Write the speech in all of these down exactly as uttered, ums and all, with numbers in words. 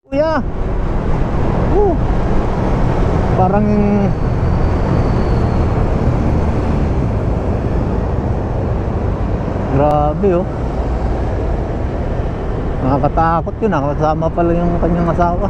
Kuya. Uh, parang grabe oh. Nakakatakot yun, nakasama pala yung kanyang asawa.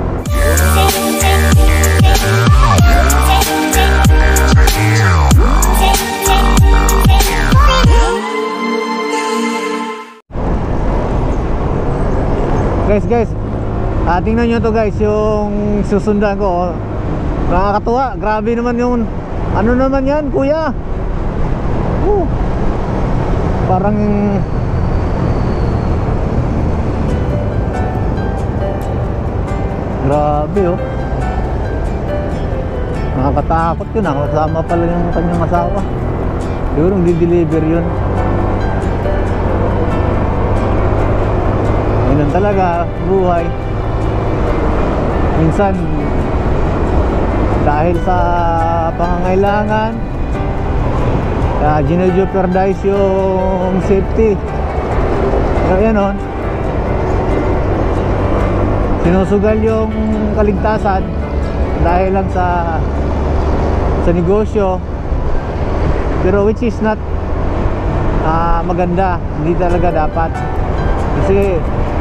Guys, guys, ah, tingnan nyo to guys, yung susundan ko oh. Nakakatuwa, grabe naman yung ano naman yan kuya. uh, Parang grabe oh. Nakakatakot yun, nakasama pala yung kanyang asawa. Siguro di-deliver yun. Ganun talaga buhay. Minsan dahil sa pangangailangan, kaya gine-jeopardize yung safety. Pero yan on, sinusugal yung kaligtasan dahil lang sa sa negosyo. Pero which is not uh, maganda. Hindi talaga dapat. Kasi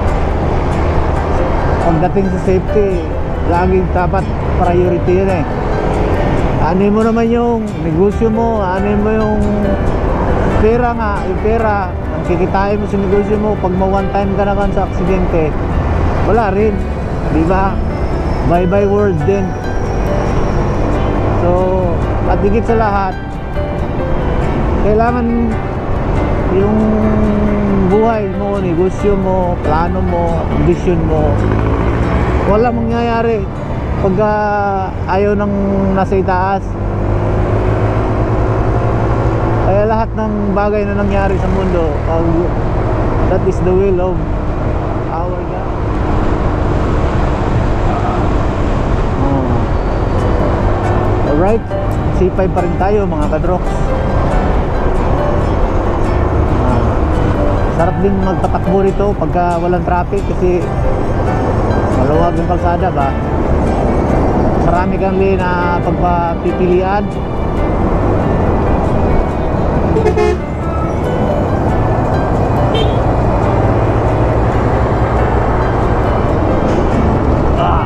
pagdating sa safety, laging dapat priority yun eh. Anin mo naman yung negosyo mo, anin mo yung pera nga, yung pera ang kikitain mo sa negosyo mo. Pag ma one time ka naman sa aksidente, wala rin, di ba? Bye bye world din. So at higit sa lahat, kailangan yung buhay mo, negosyo mo, plano mo, ambisyon mo, walang mangyayari pag uh, ayaw ng nasa itaas. Kaya lahat ng bagay na nangyari sa mundo, uh, that is the will of our God. uh, Alright, C five pa rin tayo mga kadroks. Sarap din magpatakbo rito pagka walang traffic kasi maluwag yung kalsada ba. Marami kang lane na pagpapipilian. Ah.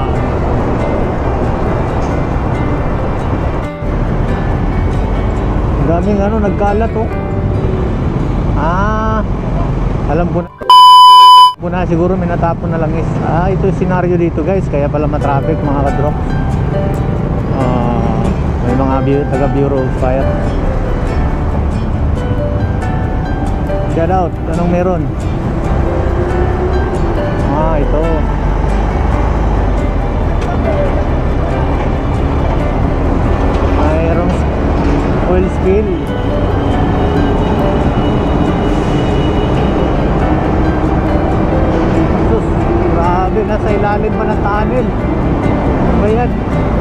Daming ano nagkalat oh. Ah, alam ko na po na siguro may natapon na langis. Ah, ito yung senaryo dito guys, kaya pala matraffic mga kadrops. uh, May mga taga Bureau of Fire. Shout out, anong meron? Ah, ito mayroong oil spill. Grabe, nasa ilalim pa ng tunnel. Ano ba yan?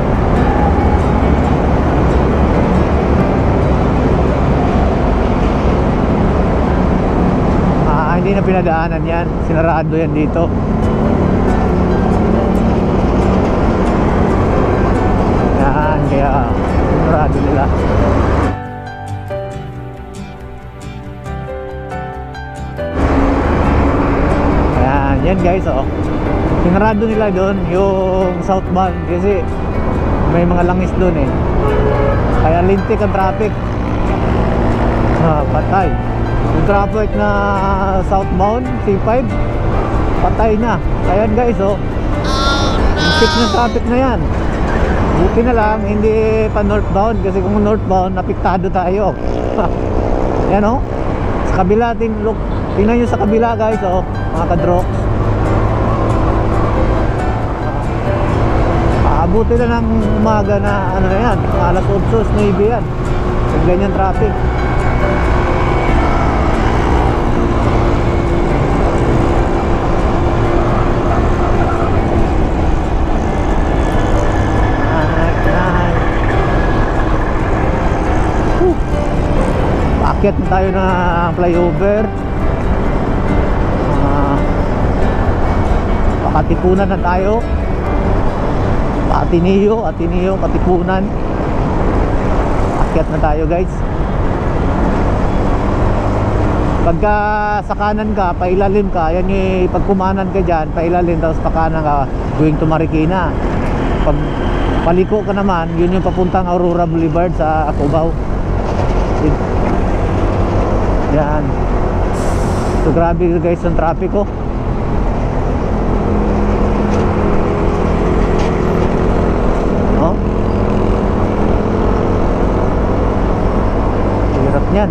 Ah, hindi na pinadaanan yan. Sinarado yan dito. Yan, kaya sinarado nila. Yan, yan guys oh. Sinarado nila doon yung southbound kasi may mga langis doon eh. Kaya lintik ang traffic. Ah, patay. Yung traffic na southbound C five, patay na. Kaya guys oh, lintik na traffic na yan. Buti na lang hindi pa northbound kasi kung northbound napiktado tayo. Yan oh. Sa kabila, look, tingnan nyo sa kabila guys oh, mga kadroks. Abuti na ng umaga na ano na yan, alas otso, nine yan. Yung ganyan traffic. Paakyat na tayo na flyover. Katipunan na tayo. Ateneo, Ateneo, Katipunan. Akyat na tayo guys. Pagka sa kanan ka, pailalim ka, yan yung pagkumanan ka dyan, pailalim, tapos pa kanan ka, going to Marikina. Pag paliko ka naman, yun yung papuntang Aurora Boulevard sa Cubao. Yan. So grabe guys yung traffic ko. Oh. Hirap niyan.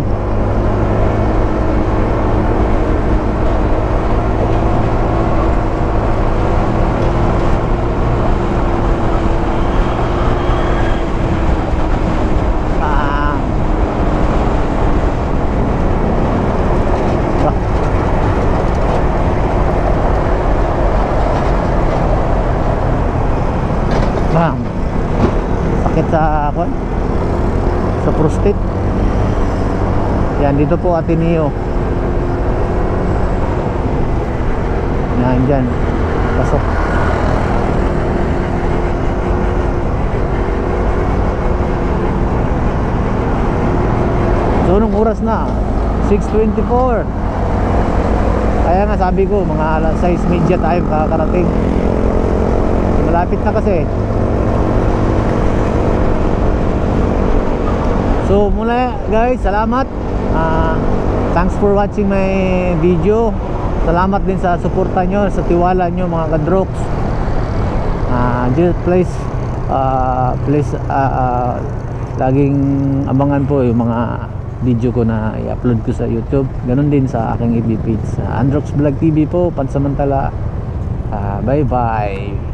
Bang. Sakit sa ako. Sa prostate. Yan, dito po Ateneo. Yan dyan. Pasok. So, nung oras na? six twenty-four. Kaya nga sabi ko, mga alas sais media tayo kakarating. Malapit na kasi. So mula guys, salamat. uh, Thanks for watching my video. Salamat din sa suporta nyo, sa tiwala nyo mga kadroks. uh, Just please uh, Please uh, uh, laging abangan po yung mga video ko na i-upload ko sa YouTube. Ganon din sa aking F B page, uh, Androx Vlog T V po pansamantala. uh, Bye bye.